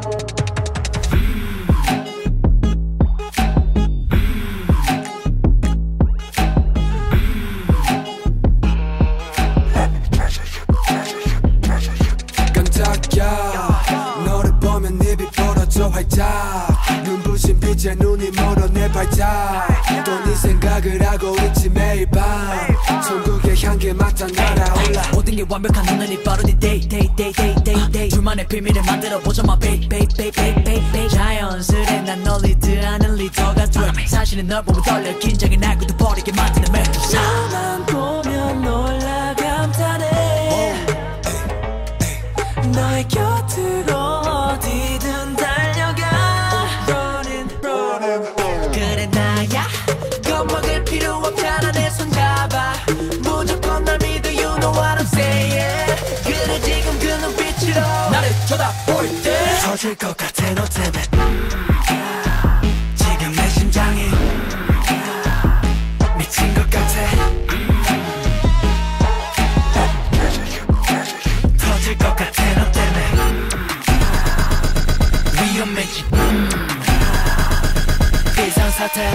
눈부신 빛에 눈이 멀어 내 발작 또 네 생각을 하고 있지 매일 밤 천국의 향기 맡아 날아올라 모든 게 완벽한 오늘이 바로 네 day 둘만의 비밀을 만들어보자 my babe 자연스레 난 널 리드하는 리더가 돼 사실은 널 보면 떨려 긴장이 날 굳어버리게 만드는 멘트 너만 보면 놀라 감탄해 너의 곁으로 어디든 그래 나야 겁먹을 필요 없잖아 내 손 잡아 무조건 날 믿어 you know what I'm saying 그래 지금 그 눈빛으로 나를 쳐다볼 때 터질 것 같아 너 때문에 지금 내 심장이 미친 것 같아 터질 것 같아 너 때문에 위험해지 비상사태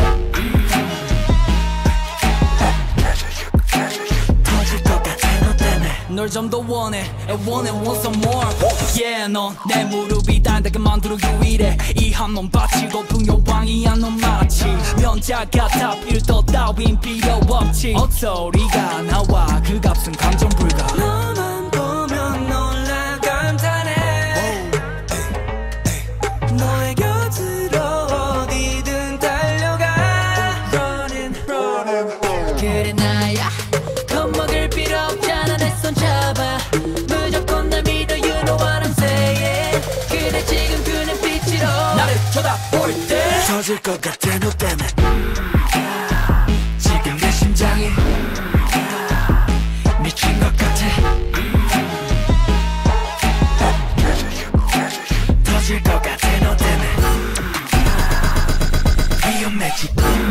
터질 것 같아 너 때문에 널 좀 더 원해 I want some more Yeah 넌 내 무릎이 단단하게 만들어 유일해 이 한 놈 바치고 풍요왕이야 넌 마치 면자 같아 필터 따윈 필요 없지 헛소리가 나와 그 값은 감정 불가 너만 보면 놀라 감탄해 너의 곁으로 그래 나야 겁먹을 필요 없잖아 내 손 잡아 무조건 날 믿어 you know what I'm saying 그래 지금 그 눈빛으로 나를 쳐다볼 때 터질 것 같아 너 때문에 지금 내 심장이 미친 것 같아 터질 것 같아 너 때문에 위험해지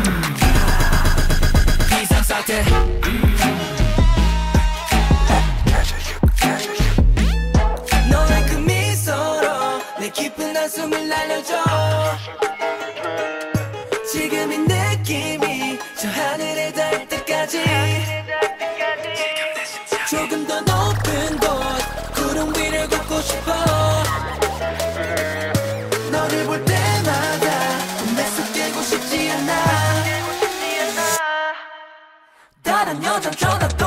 비상사태 너의 그 미소로 내 깊은 한숨을 날려줘 지금 이 느낌이 저 하늘에 닿을 때까지 조금 더 높은 곳 구름 위를 걷고 싶어 너를 볼 때마다 내 속 깨고 싶지 않아 다른 여자 쳐다봐